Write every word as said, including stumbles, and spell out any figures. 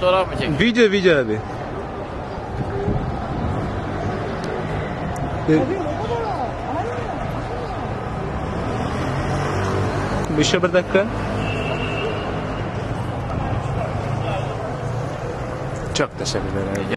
Fotoğraf mı çekiyorsun? Video video abi. Bir şey bir dakika. Çok teşekkürler.